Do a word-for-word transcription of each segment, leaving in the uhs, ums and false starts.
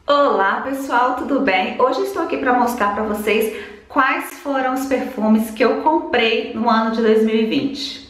Olá pessoal, tudo bem? Hoje estou aqui para mostrar para vocês quais foram os perfumes que eu comprei no ano de dois mil e vinte.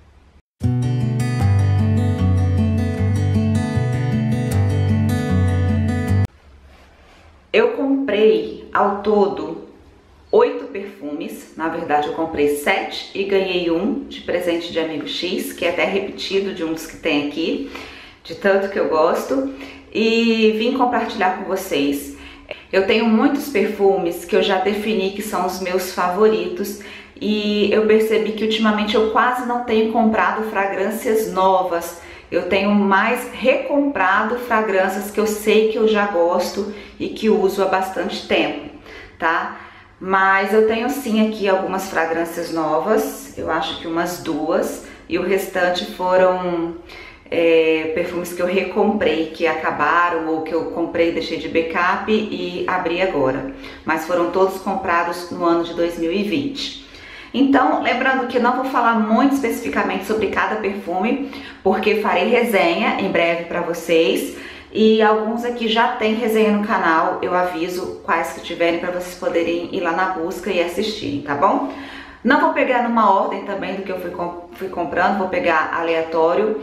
Eu comprei ao todo oito perfumes, na verdade eu comprei sete e ganhei um de presente de amigo X, que é até repetido de um dos que tem aqui, de tanto que eu gosto, e vim compartilhar com vocês. Eu tenho muitos perfumes que eu já defini que são os meus favoritos e eu percebi que ultimamente eu quase não tenho comprado fragrâncias novas. Eu tenho mais recomprado fragrâncias que eu sei que eu já gosto e que uso há bastante tempo, tá? Mas eu tenho sim aqui algumas fragrâncias novas, eu acho que umas duas, e o restante foram é, perfumes que eu recomprei, que acabaram ou que eu comprei, deixei de backup e abri agora. Mas foram todos comprados no ano de dois mil e vinte. Então, lembrando que não vou falar muito especificamente sobre cada perfume, porque farei resenha em breve para vocês. E alguns aqui já tem resenha no canal, eu aviso quais que tiverem para vocês poderem ir lá na busca e assistirem, tá bom? Não vou pegar numa ordem também do que eu fui, comp fui comprando, vou pegar aleatório.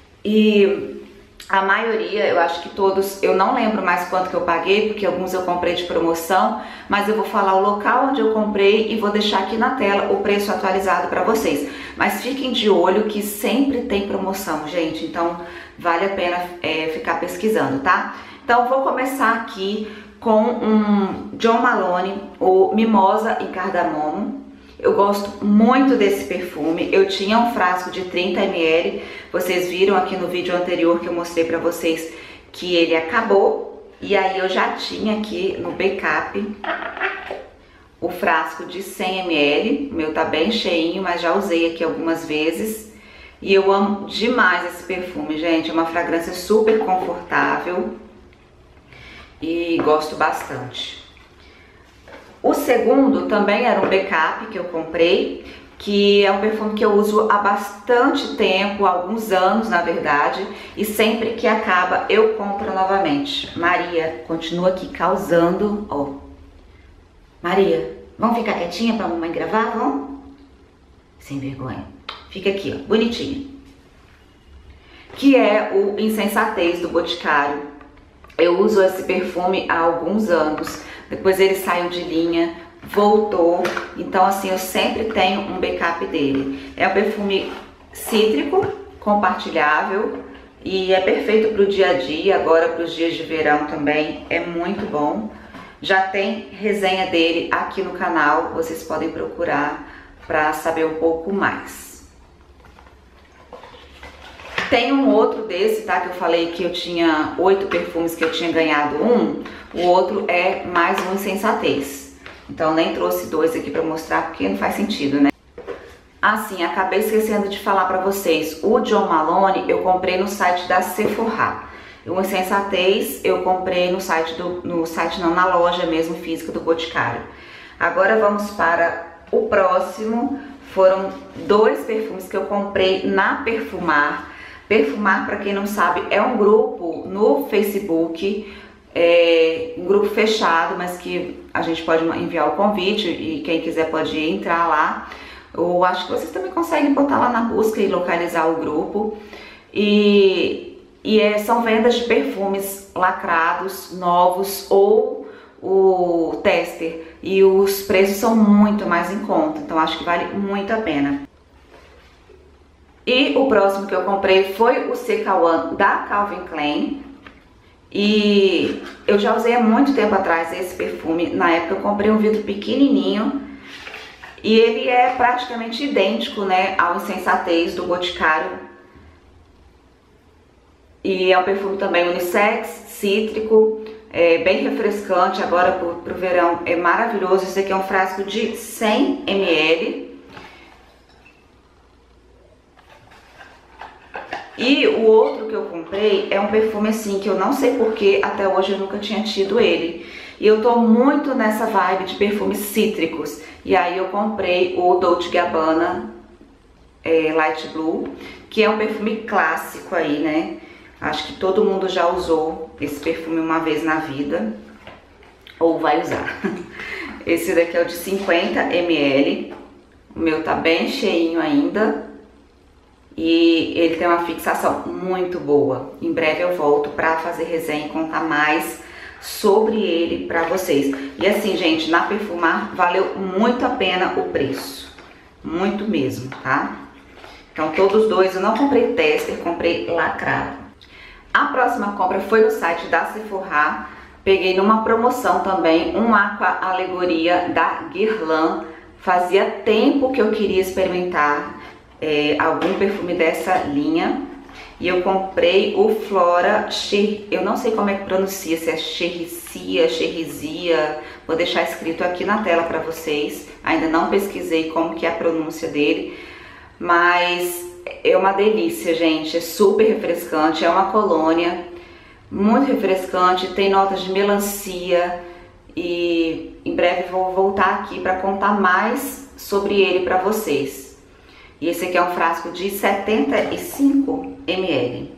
E a maioria, eu acho que todos, eu não lembro mais quanto que eu paguei, porque alguns eu comprei de promoção, mas eu vou falar o local onde eu comprei e vou deixar aqui na tela o preço atualizado para vocês. Mas fiquem de olho que sempre tem promoção, gente, então vale a pena é, ficar pesquisando, tá? Então vou começar aqui com um Jo Malone, o Mimosa em Cardamomo. Eu gosto muito desse perfume. Eu tinha um frasco de trinta mililitros, vocês viram aqui no vídeo anterior que eu mostrei pra vocês que ele acabou. E aí eu já tinha aqui no backup o frasco de cem mililitros, o meu tá bem cheinho, mas já usei aqui algumas vezes. E eu amo demais esse perfume, gente, é uma fragrância super confortável e gosto bastante. O segundo também era um backup que eu comprei, que é um perfume que eu uso há bastante tempo, há alguns anos na verdade, e sempre que acaba eu compro novamente. Maria continua aqui causando, ó. Maria, vamos ficar quietinha pra mamãe gravar, vamos? Sem vergonha. Fica aqui, ó, bonitinha. Que é o Insensatez do Boticário. Eu uso esse perfume há alguns anos. Depois ele saiu de linha, voltou, então assim eu sempre tenho um backup dele. É um perfume cítrico, compartilhável e é perfeito para o dia a dia, agora para os dias de verão também é muito bom. Já tem resenha dele aqui no canal, vocês podem procurar para saber um pouco mais. Tem um outro desse, tá? Que eu falei que eu tinha oito perfumes, que eu tinha ganhado um. O outro é mais um Insensatez. Então nem trouxe dois aqui pra mostrar, porque não faz sentido, né? Assim, acabei esquecendo de falar pra vocês. O Jo Malone eu comprei no site da Sephora. O Insensatez eu comprei no site, do, no site não, na loja mesmo física do Boticário. Agora vamos para o próximo. Foram dois perfumes que eu comprei na Perfumar. Perfumar, para quem não sabe, é um grupo no Facebook, é um grupo fechado, mas que a gente pode enviar o convite e quem quiser pode entrar lá. Eu acho que vocês também conseguem botar lá na busca e localizar o grupo. E, e é, são vendas de perfumes lacrados, novos ou o tester. E os preços são muito mais em conta, então acho que vale muito a pena. E o próximo que eu comprei foi o C K um da Calvin Klein. E eu já usei há muito tempo atrás esse perfume. Na época eu comprei um vidro pequenininho. E ele é praticamente idêntico, né, ao Insensatez do Boticário. E é um perfume também unissex, cítrico, é bem refrescante. Agora pro, pro verão é maravilhoso. Esse aqui é um frasco de cem mililitros. E o outro que eu comprei é um perfume assim, que eu não sei porque até hoje eu nunca tinha tido ele. E eu tô muito nessa vibe de perfumes cítricos. E aí eu comprei o Dolce Gabbana é, Light Blue, que é um perfume clássico aí, né? Acho que todo mundo já usou esse perfume uma vez na vida, ou vai usar. Esse daqui é o de cinquenta mililitros, o meu tá bem cheinho ainda. E ele tem uma fixação muito boa. Em breve eu volto pra fazer resenha e contar mais sobre ele pra vocês. E assim, gente, na Perfumar valeu muito a pena o preço. Muito mesmo, tá? Então todos dois eu não comprei tester, comprei lacrado. A próxima compra foi no site da Sephora. Peguei numa promoção também um Aqua Alegoria da Guerlain. Fazia tempo que eu queria experimentar é, algum perfume dessa linha. E eu comprei o Flora, eu não sei como é que pronuncia, se é Cherisia, Cherizia. Vou deixar escrito aqui na tela para vocês. Ainda não pesquisei como que é a pronúncia dele. Mas é uma delícia, gente. É super refrescante, é uma colônia. Muito refrescante, tem notas de melancia. E em breve vou voltar aqui para contar mais sobre ele para vocês. E esse aqui é um frasco de setenta e cinco mililitros.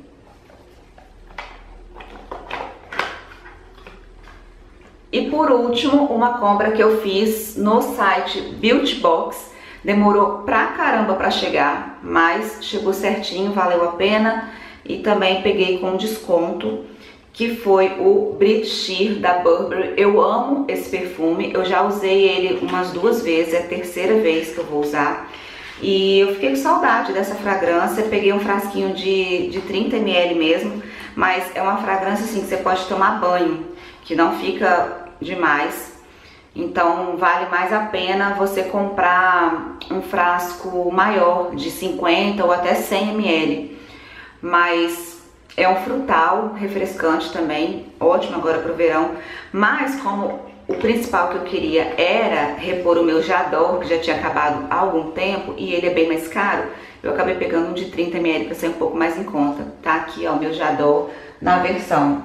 E por último, uma compra que eu fiz no site Beauty Box. Demorou pra caramba pra chegar, mas chegou certinho, valeu a pena. E também peguei com desconto, que foi o Brit Sheer da Burberry. Eu amo esse perfume, eu já usei ele umas duas vezes, é a terceira vez que eu vou usar. E eu fiquei com saudade dessa fragrância, peguei um frasquinho de, de trinta mililitros mesmo, mas é uma fragrância assim que você pode tomar banho, que não fica demais. Então vale mais a pena você comprar um frasco maior, de cinquenta ou até cem mililitros. Mas é um frutal refrescante também, ótimo agora pro verão. Mas como o principal que eu queria era repor o meu J'adore, que já tinha acabado há algum tempo, e ele é bem mais caro, eu acabei pegando um de trinta mililitros para ser um pouco mais em conta. Tá aqui, ó, o meu J'adore na versão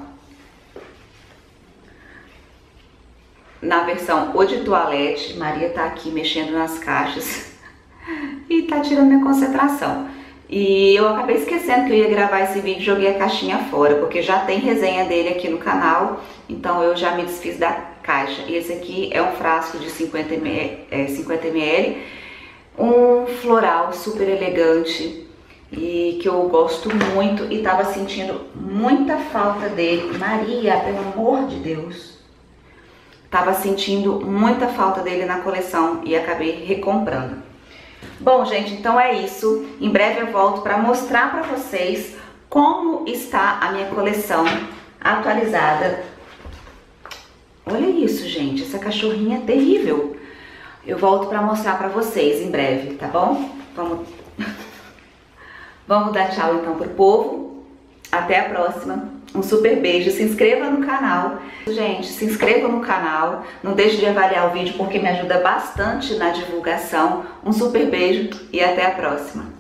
na versão Eau de Toilette. Maria tá aqui mexendo nas caixas e tá tirando minha concentração. E eu acabei esquecendo que eu ia gravar esse vídeo e joguei a caixinha fora, porque já tem resenha dele aqui no canal, então eu já me desfiz da caixa. E esse aqui é um frasco de cinquenta mililitros, um floral super elegante e que eu gosto muito e tava sentindo muita falta dele. Maria, pelo amor de Deus, tava sentindo muita falta dele na coleção e acabei recomprando. Bom, gente, então é isso. Em breve eu volto para mostrar para vocês como está a minha coleção atualizada. Olha isso, gente, essa cachorrinha é terrível. Eu volto para mostrar para vocês em breve, tá bom? Vamos, Vamos dar tchau então pro povo. Até a próxima. Um super beijo. Se inscreva no canal. Gente, se inscreva no canal. Não deixe de avaliar o vídeo porque me ajuda bastante na divulgação. Um super beijo e até a próxima.